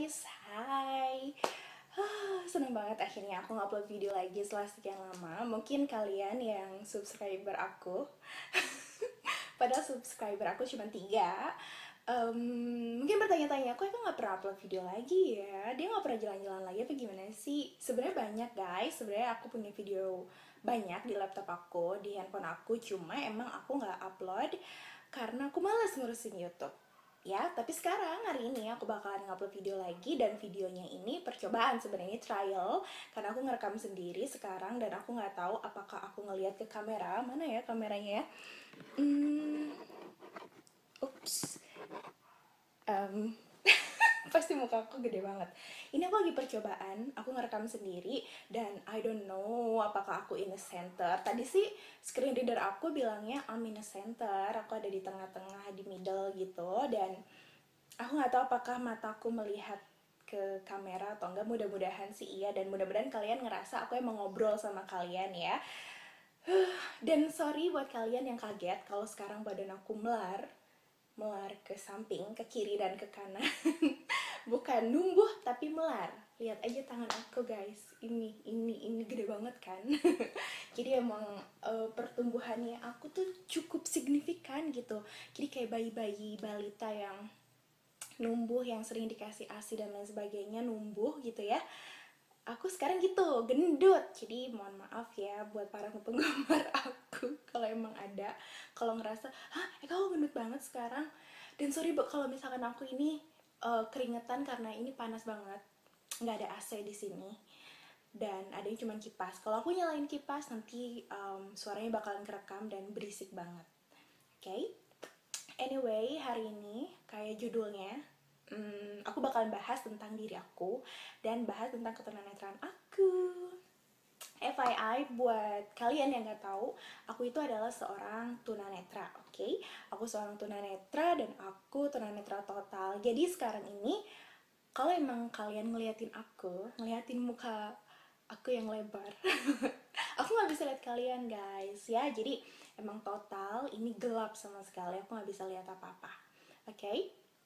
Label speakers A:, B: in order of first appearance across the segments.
A: guys, hai. Seneng banget akhirnya aku ngupload video lagi setelah sekian lama. Mungkin kalian yang subscriber aku padahal subscriber aku cuma 3. Mungkin bertanya-tanya, kok aku nggak pernah upload video lagi ya? Dia nggak pernah jalan-jalan lagi apa gimana sih? Sebenarnya banyak guys, sebenarnya aku punya video banyak di laptop aku, di handphone aku. Cuma emang aku nggak upload karena aku malas ngurusin YouTube. Ya, tapi sekarang hari ini aku bakalan ngupload video lagi, dan videonya ini percobaan sebenarnya, trial, karena aku ngerekam sendiri sekarang dan aku nggak tahu apakah aku ngelihat ke kamera. Mana ya kameranya ya? Ups. Pasti muka aku gede banget. Ini aku lagi percobaan, aku ngerekam sendiri dan I don't know apakah aku in a center. Tadi sih screen reader aku bilangnya I'm in a center, aku ada di tengah-tengah, di middle gitu, dan aku nggak tahu apakah mataku melihat ke kamera atau enggak. Mudah-mudahan sih iya, dan mudah-mudahan kalian ngerasa aku emang ngobrol sama kalian ya. Dan sorry buat kalian yang kaget kalau sekarang badan aku melar ke samping, ke kiri dan ke kanan. Bukan numbuh tapi melar. Lihat aja tangan aku guys, ini gede banget kan. Jadi emang pertumbuhannya aku tuh cukup signifikan gitu. Jadi kayak bayi-bayi balita yang numbuh, yang sering dikasih ASI dan lain sebagainya, numbuh gitu ya. Aku sekarang gitu, gendut. Jadi mohon maaf ya buat para penggemar aku kalau emang ada, kalau ngerasa, hah, kamu gendut banget sekarang. Dan sorry kalau misalkan aku ini keringetan karena ini panas banget, nggak ada AC di sini dan ada yang cuma kipas. Kalau aku nyalain kipas nanti suaranya bakalan kerekam dan berisik banget. Oke? Anyway, hari ini kayak judulnya, aku bakalan bahas tentang diri aku dan bahas tentang ketunanetraan aku. FYI buat kalian yang nggak tahu, aku itu adalah seorang tunanetra, oke? Aku seorang tunanetra dan aku tunanetra total. Jadi sekarang ini, kalau emang kalian ngeliatin aku, ngeliatin muka aku yang lebar, aku nggak bisa lihat kalian guys ya. Jadi emang total ini gelap sama sekali, aku nggak bisa lihat apa-apa, oke?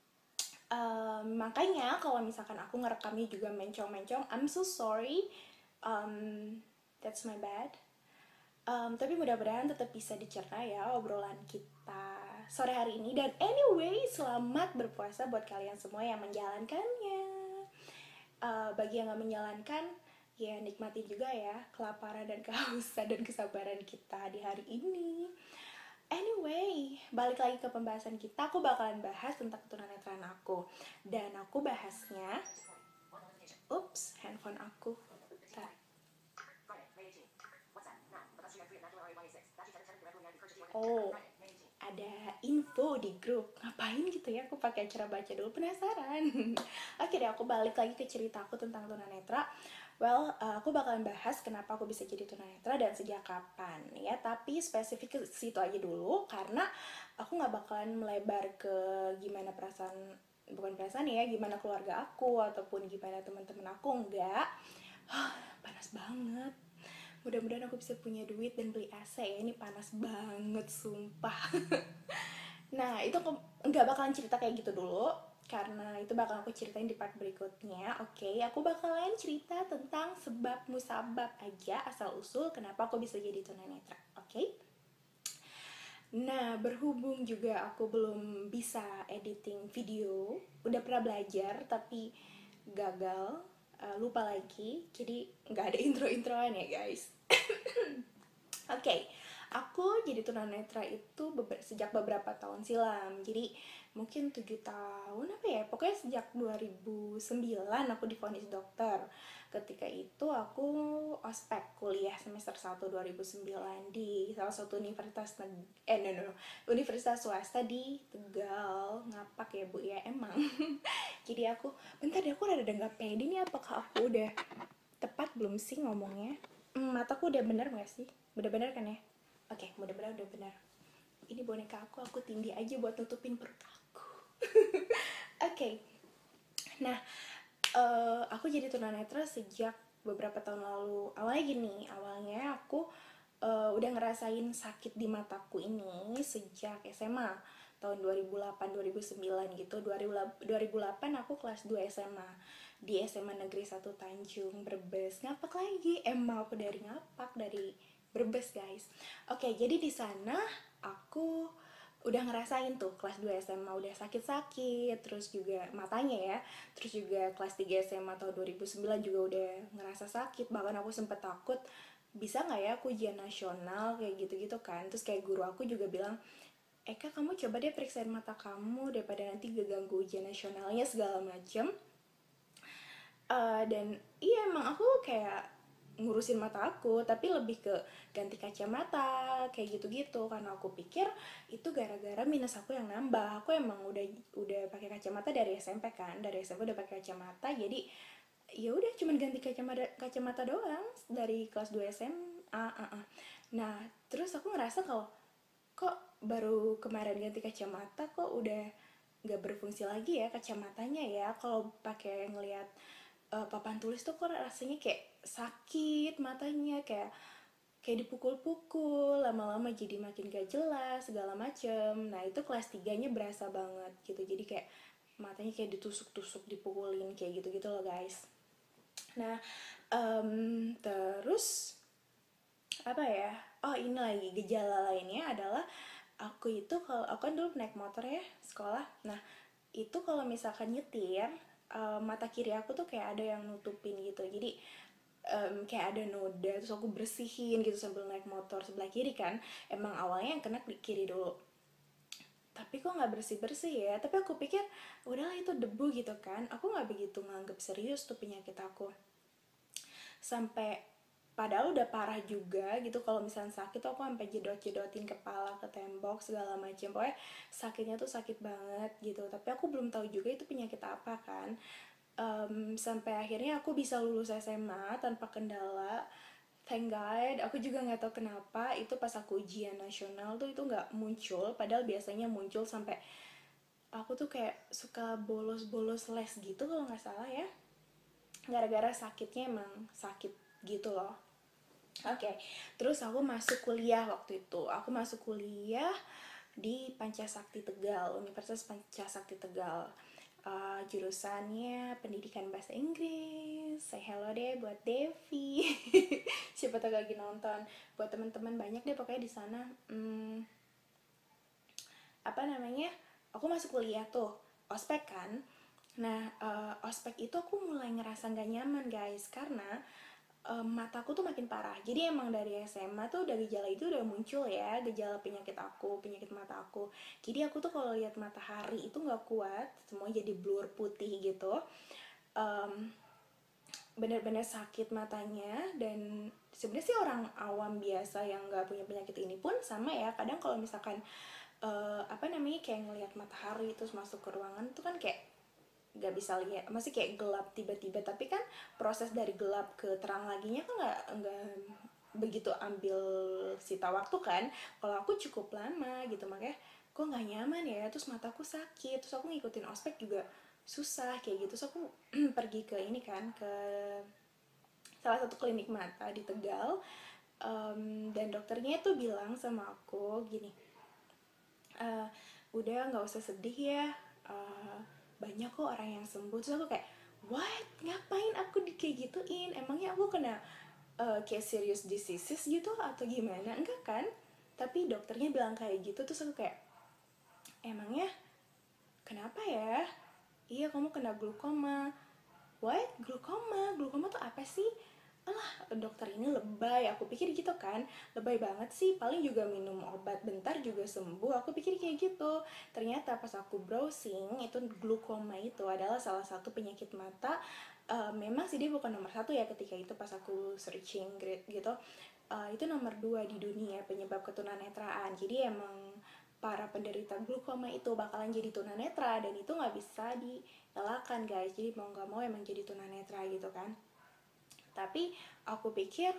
A: Makanya kalau misalkan aku ngerekamnya juga mencong-mencong, I'm so sorry, that's my bad. Tapi mudah-mudahan tetap bisa dicerna ya obrolan kita sore hari ini. Dan anyway, selamat berpuasa buat kalian semua yang menjalankannya. Bagi yang gak menjalankan, ya nikmati juga ya kelaparan dan kehausan dan kesabaran kita di hari ini. Anyway, balik lagi ke pembahasan kita. Aku bakalan bahas tentang ketunanetraan aku. Dan aku bahasnya, ups, handphone aku. Bentar. Oh, ada info di grup. Ngapain gitu ya aku pakai cara baca dulu, penasaran. Oke deh, aku balik lagi ke cerita aku tentang tunanetra. Well, aku bakalan bahas kenapa aku bisa jadi tunanetra dan sejak kapan ya. Tapi spesifik ke situ aja dulu karena aku nggak bakalan melebar ke gimana perasaan, bukan perasaan ya, gimana keluarga aku ataupun gimana teman-teman aku, enggak. Panas banget. Mudah-mudahan aku bisa punya duit dan beli AC ya, ini panas banget sumpah. Nah, itu aku nggak bakalan cerita kayak gitu dulu karena itu bakal aku ceritain di part berikutnya. Oke, aku bakalan cerita tentang sebab musabab aja, asal usul kenapa aku bisa jadi tunanetra. Oke? Nah, berhubung juga aku belum bisa editing video, udah pernah belajar tapi gagal, lupa lagi, jadi nggak ada intro-introan ya guys. Oke, aku jadi tunanetra itu sejak beberapa tahun silam. Jadi mungkin 7 tahun apa ya, pokoknya sejak 2009 aku divonis dokter. Ketika itu aku ospek kuliah semester 1 2009 di salah satu universitas universitas swasta di Tegal. Ngapak ya Bu ya, emang. Jadi aku, bentar deh, aku rada nggak pede nih, apakah aku udah tepat belum sih ngomongnya? Mataku udah bener gak sih? Udah bener kan ya? Oke, mudah-mudahan udah bener. Ini boneka aku tindih aja buat nutupin perut aku. Oke. Nah, aku jadi tunanetra sejak beberapa tahun lalu. Awalnya aku udah ngerasain sakit di mataku ini sejak SMA. tahun 2008 2009 gitu. 2008 aku kelas 2 SMA di SMA Negeri 1 Tanjung Brebes. Ngapak lagi, emang aku dari ngapak, dari Brebes guys. Oke, jadi di sana aku udah ngerasain tuh kelas 2 SMA udah sakit-sakit, terus juga matanya ya, terus juga kelas 3 SMA tahun 2009 juga udah ngerasa sakit, bahkan aku sempet takut bisa nggak ya aku ujian nasional kayak gitu-gitu kan. Terus kayak guru aku juga bilang, Eka kamu coba deh periksain mata kamu daripada nanti ganggu ujian nasionalnya segala macem. Dan iya emang aku kayak ngurusin mata aku, tapi lebih ke ganti kacamata kayak gitu-gitu, karena aku pikir itu gara-gara minus aku yang nambah. Aku emang udah pakai kacamata dari SMP kan, dari SMP udah pakai kacamata, jadi ya udah cuman ganti kacamata doang dari kelas 2 SMA. Nah terus aku ngerasa kalau kok baru kemarin ganti kacamata kok udah nggak berfungsi lagi ya kacamatanya ya. Kalau pakai ngelihat papan tulis tuh kok rasanya kayak sakit matanya, kayak dipukul-pukul, lama-lama jadi makin gak jelas segala macem. Nah itu kelas 3-nya berasa banget gitu, jadi kayak matanya kayak ditusuk-tusuk, dipukulin kayak gitu-gitu loh guys. Nah terus apa ya, oh ini lagi gejala lainnya adalah aku itu kalau aku kan dulu naik motor ya sekolah. Nah itu kalau misalkan nyetir, mata kiri aku tuh kayak ada yang nutupin gitu, jadi kayak ada noda, terus aku bersihin gitu sambil naik motor sebelah kiri kan. Emang awalnya yang kena di kiri dulu, tapi kok nggak bersih bersih ya. Tapi aku pikir udahlah itu debu gitu kan, aku nggak begitu nganggep serius tuh penyakit aku. Sampai padahal udah parah juga gitu, kalau misalnya sakit tuh aku sampai jedot-jedotin kepala ke tembok segala macam, pokoknya sakitnya tuh sakit banget gitu. Tapi aku belum tahu juga itu penyakit apa kan. Sampai akhirnya aku bisa lulus SMA tanpa kendala, thank God. Aku juga nggak tahu kenapa itu pas aku ujian nasional tuh itu nggak muncul, padahal biasanya muncul. Sampai aku tuh kayak suka bolos-bolos les gitu kalau nggak salah ya, gara-gara sakitnya emang sakit gitu loh. Oke, terus aku masuk kuliah waktu itu. Aku masuk kuliah di Pancasakti Tegal, Universitas Pancasakti Tegal. Jurusannya pendidikan bahasa Inggris. Say hello deh buat Devi. Siapa tahu lagi nonton. Buat teman-teman banyak deh pokoknya di sana. Apa namanya? Aku masuk kuliah tuh, ospek kan. Nah, ospek itu aku mulai ngerasa gak nyaman guys, karena mataku tuh makin parah. Jadi emang dari SMA tuh udah gejala itu udah muncul ya, gejala penyakit aku, penyakit mata aku. Jadi aku tuh kalau lihat matahari itu nggak kuat, semua jadi blur putih gitu. um, Bener-bener sakit matanya. Dan sebenarnya sih orang awam biasa yang nggak punya penyakit ini pun sama ya, kadang kalau misalkan apa namanya kayak ngelihat matahari terus masuk ke ruangan tuh kan kayak nggak bisa lihat, masih kayak gelap tiba-tiba. Tapi kan proses dari gelap ke terang laginya kan nggak begitu ambil sita waktu kan. Kalau aku cukup lama gitu, makanya kok nggak nyaman ya. Terus mataku sakit, terus aku ngikutin ospek juga susah kayak gitu. Terus aku pergi ke ini kan, ke salah satu klinik mata di Tegal. Dan dokternya tuh bilang sama aku gini, udah nggak usah sedih ya, banyak kok orang yang sembuh. Terus aku kayak what, ngapain aku kayak gituin, emangnya aku kena kayak serious diseases gitu atau gimana, enggak kan. Tapi dokternya bilang kayak gitu. Terus aku kayak emangnya kenapa ya, iya kamu kena glukoma. What? Glukoma tuh apa sih? Alah, dokter ini lebay. Aku pikir gitu kan. Lebay banget sih. Paling juga minum obat bentar juga sembuh. Aku pikir kayak gitu. Ternyata pas aku browsing, itu glukoma itu adalah salah satu penyakit mata. Memang sih dia bukan nomor satu ya ketika itu pas aku searching gitu. Itu nomor 2 di dunia penyebab ketunanetraan. Jadi emang para penderita glukoma itu bakalan jadi tunanetra, dan itu nggak bisa dielakkan guys. Jadi mau nggak mau emang jadi tunanetra gitu kan. Tapi aku pikir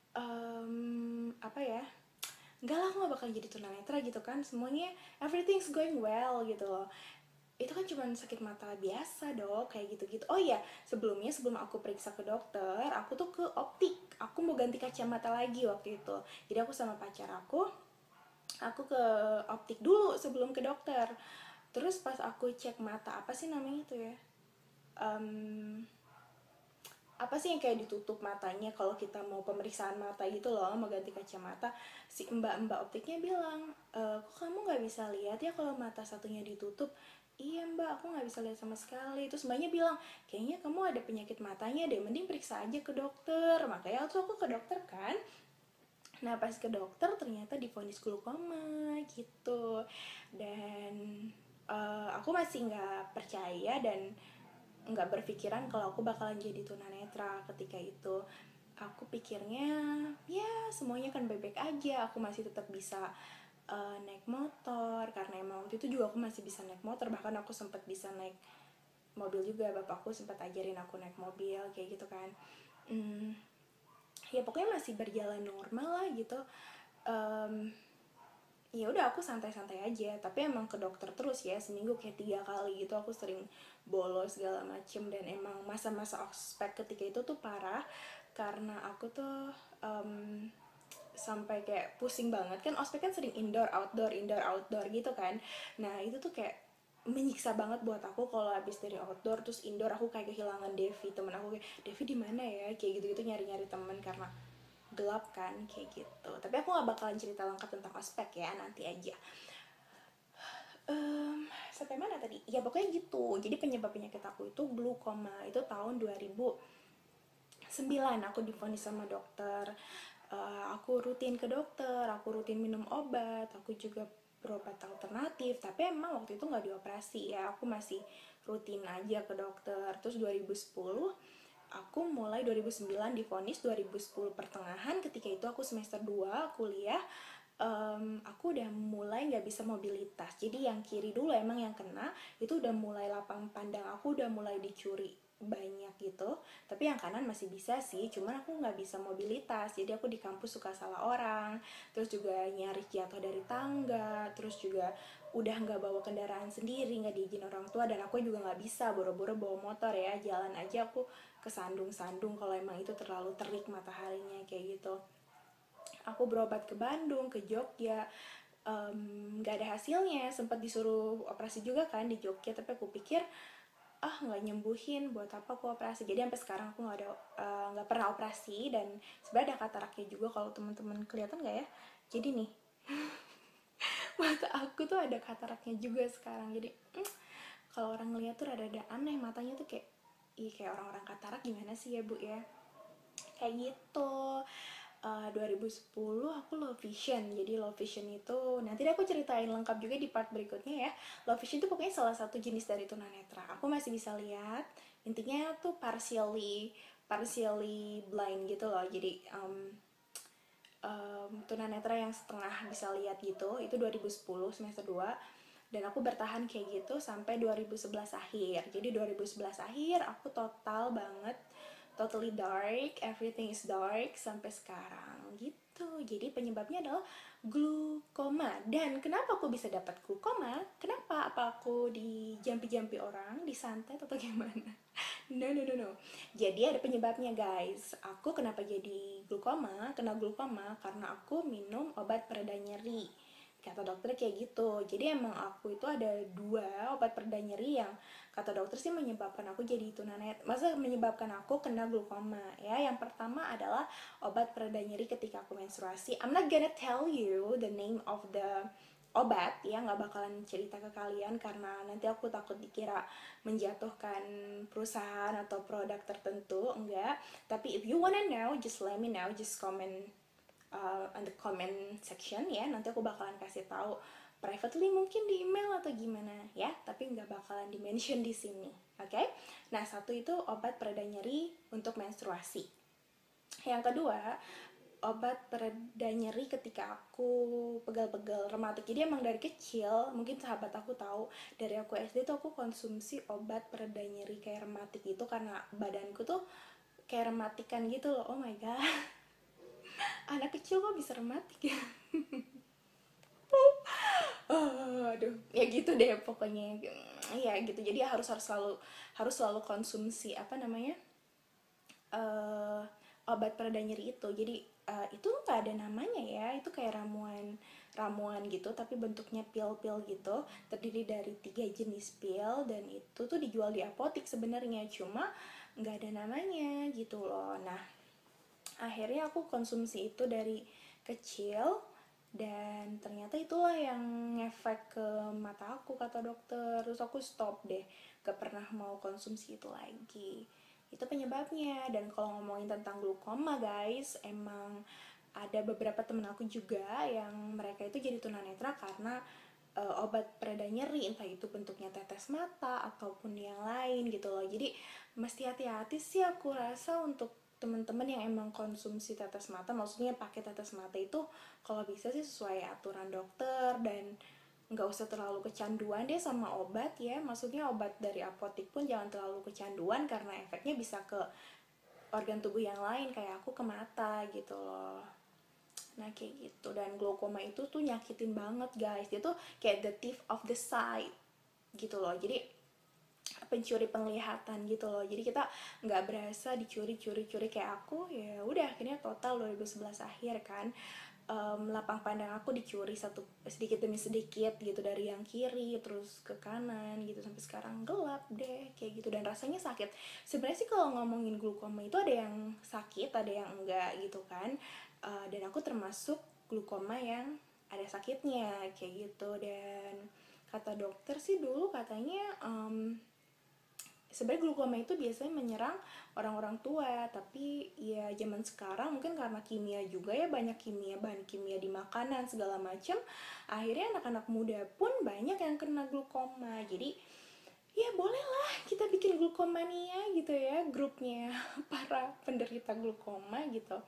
A: apa ya, enggak lah, aku gak bakal jadi tunanetra gitu kan, semuanya everything's going well gitu loh. Itu kan cuma sakit mata biasa dong kayak gitu-gitu. Oh iya, sebelum aku periksa ke dokter, aku tuh ke optik, aku mau ganti kacamata lagi waktu itu. Jadi aku sama pacar aku aku ke optik dulu sebelum ke dokter. Terus pas aku cek mata, apa sih namanya itu ya, Em, apa sih yang kayak ditutup matanya kalau kita mau pemeriksaan mata gitu loh, mau ganti kacamata. Si mbak optiknya bilang, kok kamu nggak bisa lihat ya kalau mata satunya ditutup? Iya mbak, aku nggak bisa lihat sama sekali. Terus mbaknya bilang, kayaknya kamu ada penyakit matanya deh, mending periksa aja ke dokter. Makanya waktu aku ke dokter kan. Nah pas ke dokter ternyata divonis glaukoma gitu. Dan aku masih nggak percaya dan nggak berpikiran kalau aku bakalan jadi tunanetra ketika itu. Aku pikirnya ya semuanya kan baik-baik aja, aku masih tetap bisa naik motor, karena emang waktu itu juga aku masih bisa naik motor, bahkan aku sempat bisa naik mobil juga, bapakku sempat ajarin aku naik mobil kayak gitu kan. hmm, ya pokoknya masih berjalan normal lah gitu. um, ya udah aku santai-santai aja, tapi emang ke dokter terus ya, seminggu kayak 3 kali gitu aku sering bolos segala macem. Dan emang masa-masa ospek ketika itu tuh parah, karena aku tuh sampai kayak pusing banget. Kan ospek kan sering indoor outdoor gitu kan. Nah itu tuh kayak menyiksa banget buat aku kalau habis dari outdoor terus indoor, aku kayak kehilangan Devi, temen aku, kayak Devi di mana ya, kayak gitu-gitu, nyari-nyari temen karena gelap kan kayak gitu. Tapi aku nggak bakalan cerita lengkap tentang ospek ya, nanti aja. Sampai mana tadi ya, pokoknya gitu. Jadi penyebab penyakit aku itu glaukoma, itu tahun 2009 aku divonis sama dokter. Aku rutin ke dokter, aku rutin minum obat, aku juga berobat alternatif, tapi emang waktu itu nggak dioperasi ya, aku masih rutin aja ke dokter. Terus 2010 aku mulai, 2009 divonis, 2010 pertengahan, ketika itu aku semester 2 kuliah. Aku udah mulai nggak bisa mobilitas, jadi yang kiri dulu emang yang kena, itu udah mulai lapang pandang aku udah mulai dicuri banyak gitu. Tapi yang kanan masih bisa sih, cuman aku nggak bisa mobilitas, jadi aku di kampus suka salah orang, terus juga nyaris jatuh dari tangga, terus juga udah nggak bawa kendaraan sendiri, nggak diizin orang tua, dan aku juga nggak bisa boro-boro bawa motor ya, jalan aja aku kesandung-sandung kalau emang itu terlalu terik mataharinya kayak gitu. Aku berobat ke Bandung, ke Jogja, nggak ada hasilnya. Sempat disuruh operasi juga kan di Jogja, tapi aku pikir nggak nyembuhin, buat apa aku operasi. Jadi sampai sekarang aku nggak pernah operasi. Dan sebenarnya ada kataraknya juga, kalau teman-teman kelihatan nggak ya. Jadi nih, mata aku tuh ada kataraknya juga sekarang. Jadi kalau orang ngeliat tuh rada-rada aneh, matanya tuh kayak, ih kayak orang-orang katarak gimana sih ya bu ya, kayak gitu. 2010 aku low vision. Jadi low vision itu nanti aku ceritain lengkap juga di part berikutnya ya. Low vision itu pokoknya salah satu jenis dari tunanetra. Aku masih bisa lihat, intinya tuh partially partially blind gitu loh. Jadi tunanetra yang setengah bisa lihat gitu. Itu 2010 semester 2. Dan aku bertahan kayak gitu sampai 2011 akhir. Jadi 2011 akhir aku total banget, totally dark, everything is dark sampai sekarang gitu. Jadi penyebabnya adalah glaukoma. Dan kenapa aku bisa dapat glaukoma? Kenapa? Apa aku dijampi-jampi orang, disantet atau gimana? No, no, no, no. Jadi ada penyebabnya guys. Aku kenapa jadi glaukoma? Kena glaukoma karena aku minum obat pereda nyeri. Kata dokter kayak gitu. Jadi emang aku itu ada 2 obat pereda nyeri yang kata dokter sih menyebabkan aku jadi tunanet. Masa menyebabkan aku kena glaukoma ya. Yang pertama adalah obat pereda nyeri ketika aku menstruasi. I'm not gonna tell you the name of the obat ya, nggak bakalan cerita ke kalian karena nanti aku takut dikira menjatuhkan perusahaan atau produk tertentu. Enggak, tapi if you wanna know, just let me know, just comment on the comment section ya, nanti aku bakalan kasih tahu privately mungkin di email atau gimana ya, tapi nggak bakalan di mention di sini, oke? Nah satu itu obat pereda nyeri untuk menstruasi. Yang kedua, obat pereda nyeri ketika aku pegal-pegal rematik. Jadi emang dari kecil, mungkin sahabat aku tahu, dari aku SD tuh aku konsumsi obat pereda nyeri kayak rematik gitu, karena badanku tuh kayak rematikan gitu loh. Oh my god, anak kecil kok bisa rematik ya. Aduh, ya gitu deh pokoknya. Ya gitu, jadi harus selalu konsumsi apa namanya, obat pereda nyeri itu. Jadi itu nggak ada namanya ya, itu kayak ramuan gitu tapi bentuknya pil-pil gitu, terdiri dari 3 jenis pil, dan itu tuh dijual di apotik sebenarnya, cuma nggak ada namanya gitu loh. Nah, akhirnya aku konsumsi itu dari kecil, dan ternyata itulah yang ngefek ke mata aku kata dokter. Terus aku stop deh, gak pernah mau konsumsi itu lagi. Itu penyebabnya. Dan kalau ngomongin tentang glukoma guys, emang ada beberapa temen aku juga yang mereka itu jadi tunanetra karena obat pereda nyeri, entah itu bentuknya tetes mata ataupun yang lain gitu loh. Jadi mesti hati-hati sih aku rasa untuk teman-teman yang emang konsumsi tetes mata, maksudnya pakai tetes mata itu kalau bisa sih sesuai aturan dokter, dan nggak usah terlalu kecanduan deh sama obat ya. Maksudnya obat dari apotik pun jangan terlalu kecanduan karena efeknya bisa ke organ tubuh yang lain, kayak aku ke mata gitu loh. Nah kayak gitu, dan glaukoma itu tuh nyakitin banget guys, dia tuh kayak the thief of the sight gitu loh, jadi pencuri penglihatan gitu loh. Jadi kita nggak berasa dicuri-curi kayak aku, ya udah akhirnya total 2011 akhir kan, lapang pandang aku dicuri sedikit demi sedikit gitu, dari yang kiri terus ke kanan gitu, sampai sekarang gelap deh kayak gitu, dan rasanya sakit. Sebenarnya sih kalau ngomongin glukoma itu ada yang sakit ada yang enggak gitu kan. Dan aku termasuk glukoma yang ada sakitnya kayak gitu. Dan kata dokter sih dulu katanya, sebenarnya glukoma itu biasanya menyerang orang-orang tua, tapi ya zaman sekarang mungkin karena kimia juga ya, banyak bahan kimia di makanan segala macam, akhirnya anak-anak muda pun banyak yang kena glukoma. Jadi ya bolehlah kita bikin glukomania gitu ya, grupnya para penderita glukoma gitu.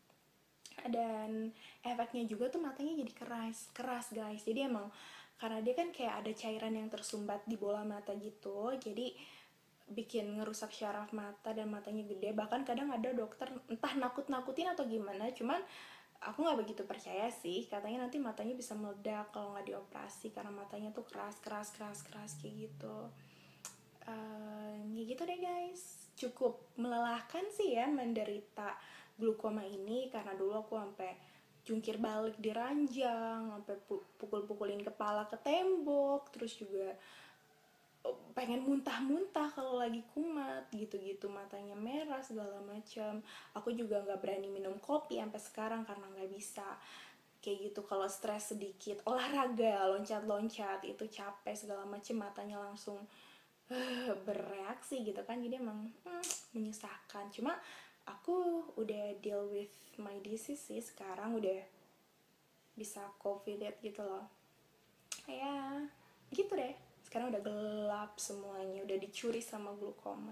A: Dan efeknya juga tuh matanya jadi keras guys. Jadi emang karena dia kan kayak ada cairan yang tersumbat di bola mata gitu, jadi bikin ngerusak syaraf mata dan matanya gede. Bahkan kadang ada dokter entah nakut-nakutin atau gimana, cuman aku nggak begitu percaya sih, katanya nanti matanya bisa meledak kalau nggak dioperasi karena matanya tuh keras kayak gitu. Ya gitu deh guys, cukup melelahkan sih ya menderita glukoma ini, karena dulu aku sampai jungkir balik di ranjang, sampai pukul-pukulin kepala ke tembok, terus juga pengen muntah-muntah kalau lagi kumat gitu-gitu, matanya merah segala macam. Aku juga nggak berani minum kopi sampai sekarang karena nggak bisa kayak gitu. Kalau stres sedikit olahraga loncat-loncat itu capek segala macam, matanya langsung bereaksi gitu kan. Jadi emang menyusahkan, cuma aku udah deal with my disease sih sekarang, udah bisa covid gitu loh ya. Gitu deh, sekarang udah gelap semuanya, udah dicuri sama glukoma.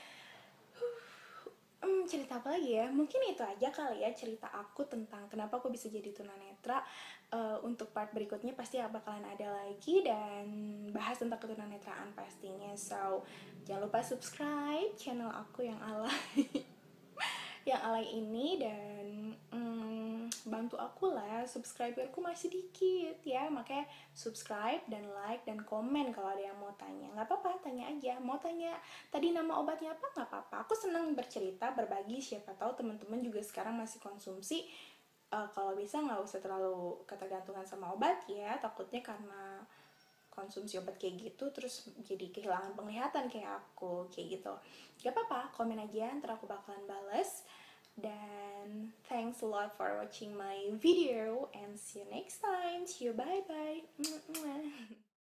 A: Cerita apa lagi ya, mungkin itu aja kali ya cerita aku tentang kenapa aku bisa jadi tunanetra. Untuk part berikutnya pasti bakalan ada lagi dan bahas tentang ketunanetraan pastinya. So jangan lupa subscribe channel aku yang alay yang alay ini, dan bantu aku lah, subscriberku masih dikit ya, makanya subscribe dan like dan komen kalau ada yang mau tanya. Nggak apa-apa, tanya aja. Mau tanya tadi nama obatnya apa, nggak apa-apa, aku senang bercerita berbagi, siapa tahu teman-teman juga sekarang masih konsumsi. Kalau bisa nggak usah terlalu ketergantungan sama obat ya, takutnya karena konsumsi obat kayak gitu terus jadi kehilangan penglihatan kayak aku kayak gitu. Gak apa-apa, komen aja, ntar aku bakalan bales. Dan thanks a lot for watching my video, and see you next time. See you, bye bye.